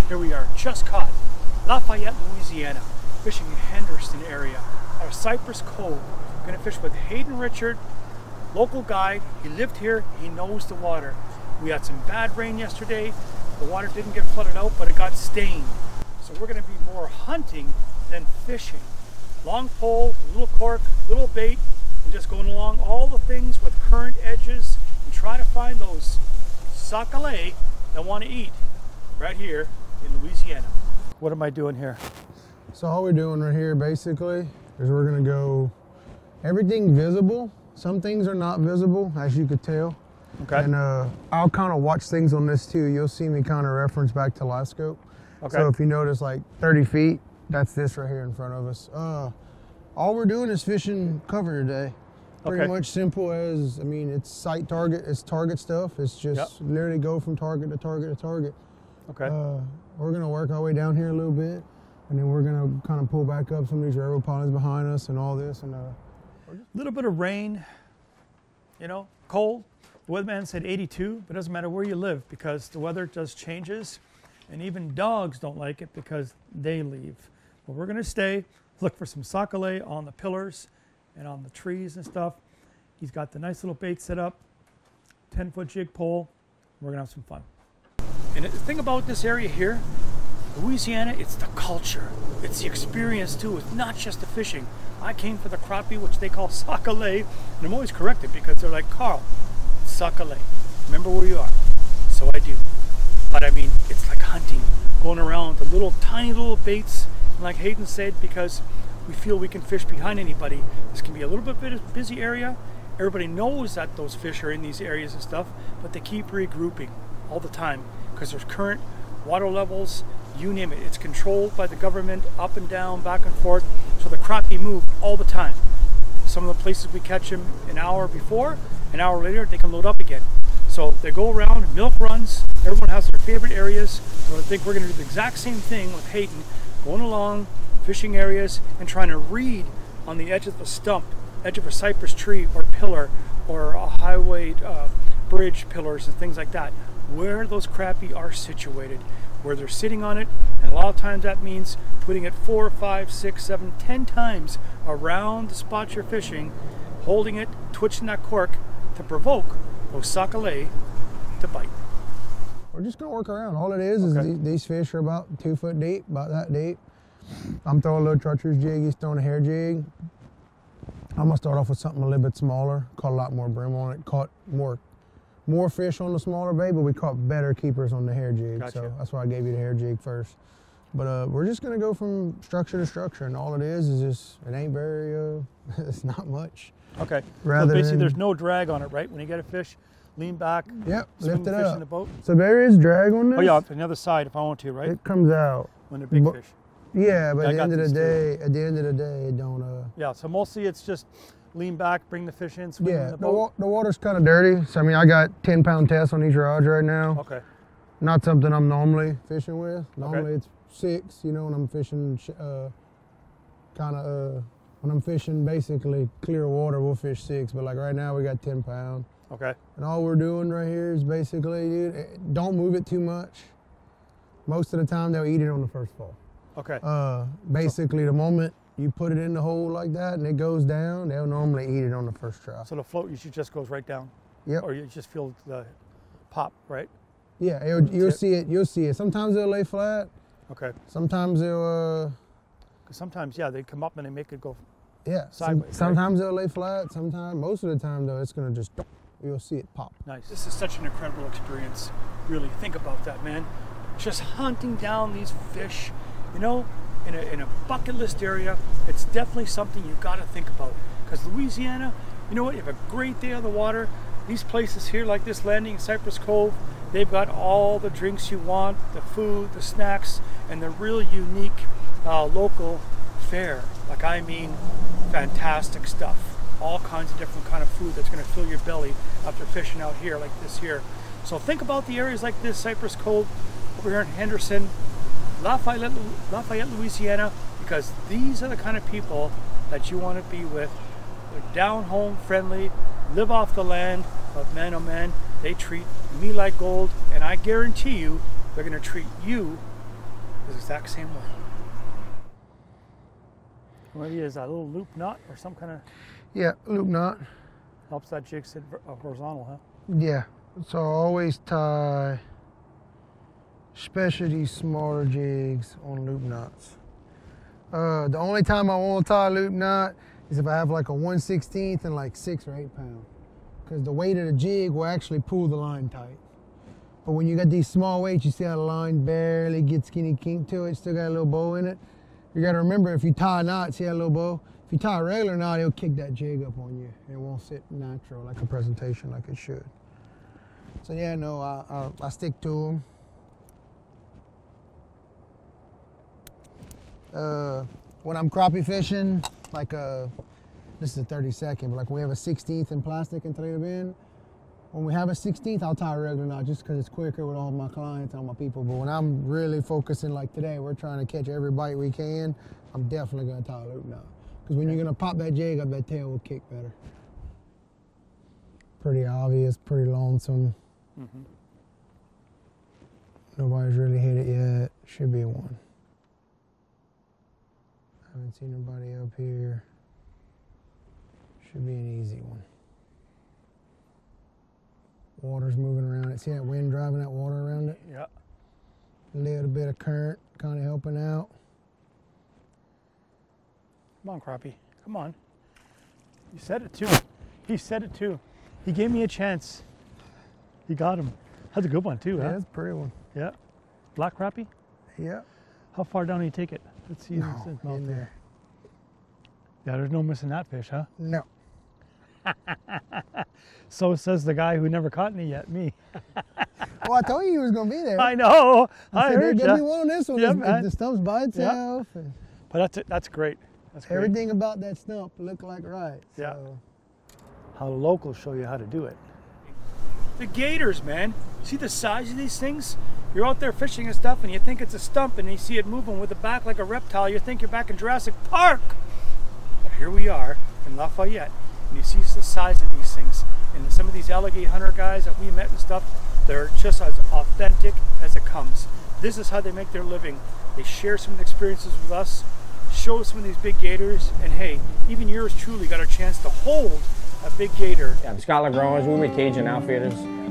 Here we are, just caught, Lafayette, Louisiana, fishing in Henderson area out of Cypress Cove. Gonna fish with Hayden Richard, local guide. He lived here, he knows the water. We had some bad rain yesterday. The water didn't get flooded out, but it got stained. So we're gonna be more hunting than fishing. Long pole, little cork, little bait, and just going along all the things with current edges and try to find those sac-a-lait that want to eat right here in Louisiana. What am I doing here? So all we're doing right here basically is we're gonna go everything visible. Some things are not visible, as you could tell. Okay. And I'll kind of watch things on this too. You'll see me kind of reference back to live scope. Okay. So if you notice like 30 feet, that's this right here in front of us. All we're doing is fishing cover today. Pretty much simple as, I mean, it's sight target, it's target stuff. It's just literally go from target to target to target. Okay. We're gonna work our way down here a little bit, and then we're gonna kind of pull back up some of these railroad ponds behind us and all this. And a little bit of rain, you know, cold. The weatherman said 82, but it doesn't matter where you live because the weather just changes, and even dogs don't like it because they leave. But we're gonna stay, look for some sac-a-lait on the pillars and on the trees and stuff. He's got the nice little bait set up, 10-foot jig pole. We're gonna have some fun. And the thing about this area here, Louisiana, it's the culture. It's the experience too. It's not just the fishing. I came for the crappie, which they call sac-a-lait, and I'm always corrected because they're like, Carl, sac-a-lait. Remember where you are. So I do. But I mean, it's like hunting, going around with the little tiny little baits, and like Hayden said, because we feel we can fish behind anybody. This can be a little bit of a busy area. Everybody knows that those fish are in these areas and stuff, but they keep regrouping all the time because there's current, water levels, you name it. It's controlled by the government, up and down, back and forth. So the crappie move all the time. Some of the places we catch them an hour before, an hour later, they can load up again. So they go around, milk runs, everyone has their favorite areas. So I think we're gonna do the exact same thing with Hayden, going along, fishing areas, and trying to read on the edge of the stump, edge of a cypress tree or pillar, or a highway bridge pillars and things like that, where those crappie are situated, where they're sitting on it. And a lot of times that means putting it 4, 5, 6, 7, 10 times around the spot you're fishing, holding it, twitching that cork to provoke those sac-a-lait to bite. we're just gonna work around. All it is these fish are about 2 foot deep, about that deep. I'm throwing a little treacherous jig, he's throwing a hair jig. I'm gonna start off with something a little bit smaller, caught a lot more brim on it, caught more fish on the smaller bait, but we caught better keepers on the hair jig. Gotcha. So that's why I gave you the hair jig first. But we're just gonna go from structure to structure, and all it is just, it ain't very, it's not much. Okay, Rather so basically than, there's no drag on it, right? When you get a fish, lean back, yep, swing lift the it fish up. in the boat. So there is drag on this. Oh yeah, on the other side if I want to, right? It comes out. When they're big fish. Yeah, but I at the got end of the these day, it don't. Yeah, so mostly it's just lean back, bring the fish in, swing in the boat. The water's kind of dirty. So I mean, I got 10-pound tests on these rods right now. Okay. Not something I'm normally fishing with. Normally it's 6. You know, when I'm fishing, when I'm fishing basically clear water, we'll fish 6. But like right now, we got 10 pound. Okay. And all we're doing right here is basically, dude, don't move it too much. Most of the time, they'll eat it on the first fall. Okay. Basically, the moment you put it in the hole like that and it goes down, they'll normally eat it on the first try. So the float usually just goes right down. Yep. Or you just feel the pop, right? Yeah, you'll see it. You'll see it. Sometimes they'll lay flat. Okay. Sometimes they'll. Because sometimes, yeah, they come up and they make it go. Yeah. Sideways. Sometimes they'll lay flat. Sometimes, most of the time though, it's gonna just. You'll see it pop. Nice. This is such an incredible experience. Really think about that, man. Just hunting down these fish, you know, in a bucket list area. It's definitely something you got to think about. Because Louisiana, you know what? You have a great day on the water. These places here, like this landing in Cypress Cove, they've got all the drinks you want, the food, the snacks, and the real unique local fare. Like, I mean, fantastic stuff. All kinds of different kind of food that's going to fill your belly after fishing out here like this here. So think about the areas like this, Cypress Cove, over here in Henderson, Lafayette, Louisiana, because these are the kind of people that you want to be with. They're down home, friendly, live off the land, but man, oh man, they treat me like gold, and I guarantee you they're going to treat you the exact same way. Maybe is that little loop knot or some kind of... Yeah, loop knot. Helps that jig sit horizontal, huh? Yeah, so I always tie, especially these smaller jigs, on loop knots. The only time I won't tie a loop knot is if I have like a 1/16 and like 6 or 8 pound, because the weight of the jig will actually pull the line tight. But when you got these small weights, you see how the line barely gets skinny kink to it, still got a little bow in it. You got to remember, if you tie a knot, see that little bow? If you tie a regular knot, it'll kick that jig up on you. It won't sit natural like a presentation like it should. So yeah, no, I stick to them. When I'm crappie fishing, like this is a 32nd, but like we have a 16th in plastic in Toledo Bend. When we have a 16th, I'll tie a regular knot just because it's quicker with all my clients, all my people. But when I'm really focusing, like today, we're trying to catch every bite we can, I'm definitely going to tie a loop knot. Because when you're going to pop that jig up, that tail will kick better. Pretty obvious, pretty lonesome. Mm-hmm. Nobody's really hit it yet. Should be one. Haven't seen nobody up here. Should be an easy one. Water's moving around it. See that wind driving that water around it? Yeah. A little bit of current kind of helping out. Come on, crappie. Come on. You said it too. He said it too. He gave me a chance. He got him. That's a good one too, huh? Yeah, that's a pretty one. Yeah. Black crappie? Yeah. How far down do you take it? Let's see. No, in there. Yeah, there's no missing that fish, huh? No. So says the guy who never caught any yet, me. Well, I told you he was going to be there. I know. I heard there's going to be one on this one. Yeah, If the stump's by itself. Yeah. But that's great. That's great. Everything about that stump looked like right. Yeah. So. How the locals show you how to do it. The gators, man. See the size of these things? You're out there fishing and stuff and you think it's a stump and you see it moving with the back like a reptile. You think you're back in Jurassic Park. But here we are in Lafayette and you see the size of these things. And some of these alligator hunter guys that we met and stuff, they're just as authentic as it comes. This is how they make their living. They share some of the experiences with us, show some of these big gators, and hey, even yours truly got a chance to hold a big gator. Yeah, I'm Scott LaGrange. We're with CAJUN Outfitters.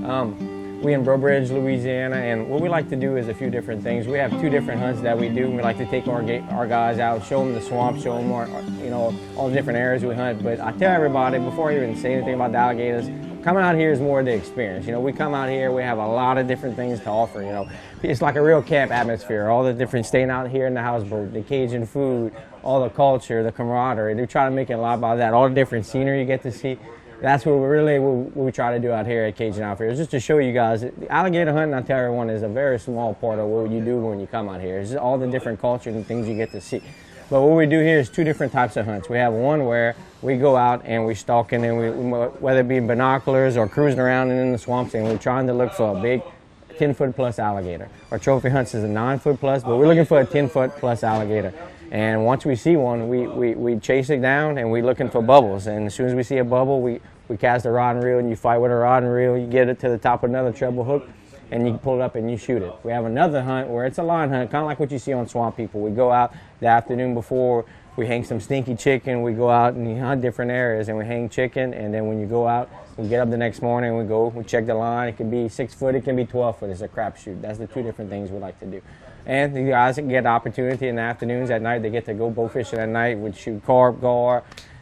We in Brobridge, Louisiana, and what we like to do is a few different things. We have 2 different hunts that we do. We like to take our guys out, show them the swamp, show them all the different areas we hunt. But I tell everybody, before I even say anything about the alligators, coming out here is more the experience. We come out here, we have a lot of different things to offer. It's like a real camp atmosphere. All the different, staying out here in the houseboat, the Cajun food, all the culture, the camaraderie. They try to make it a lot about that. All the different scenery you get to see. That's what we try to do out here at CAJUN Outfitters, just to show you guys. The alligator hunting, I tell everyone, is a very small part of what you do when you come out here. It's just all the different cultures and things you get to see. But what we do here is 2 different types of hunts. We have one where we go out and we stalking, and whether it be binoculars or cruising around in the swamps, and we're trying to look for a big 10-foot plus alligator. Our trophy hunts is a 9-foot plus, but we're looking for a 10-foot plus alligator. And once we see one, we chase it down and we're looking for bubbles. And as soon as we see a bubble, we cast a rod and reel, and you fight with a rod and reel. You get it to the top of another treble hook, and you pull it up and you shoot it. We have another hunt where it's a line hunt, kind of like what you see on Swamp People. We go out the afternoon before, we hang some stinky chicken, we go out and hunt different areas, and we hang chicken, and then when you go out, we get up the next morning, we check the line. It can be 6 foot, it can be 12 foot. It's a crapshoot. That's the 2 different things we like to do. And the guys get the opportunity in the afternoons, at night, they get to go bow fishing at night. We shoot carp, gar,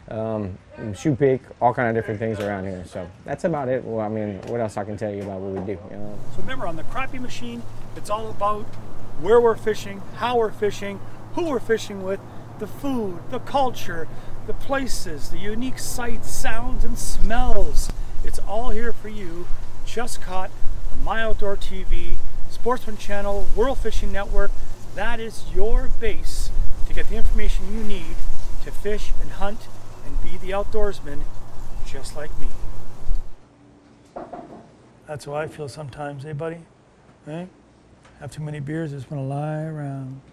shoe pick, all kind of different things around here. So that's about it. Well, I mean, what else I can tell you about what we do? So remember, on the Crappie Machine, it's all about where we're fishing, how we're fishing, who we're fishing with, the food, the culture, the places, the unique sights, sounds, and smells. It's all here for you. Just caught on My Outdoor TV, Sportsman Channel, World Fishing Network. That is your base to get the information you need to fish and hunt and be the outdoorsman just like me. That's how I feel sometimes, eh buddy? Eh? Have too many beers, just want to lie around.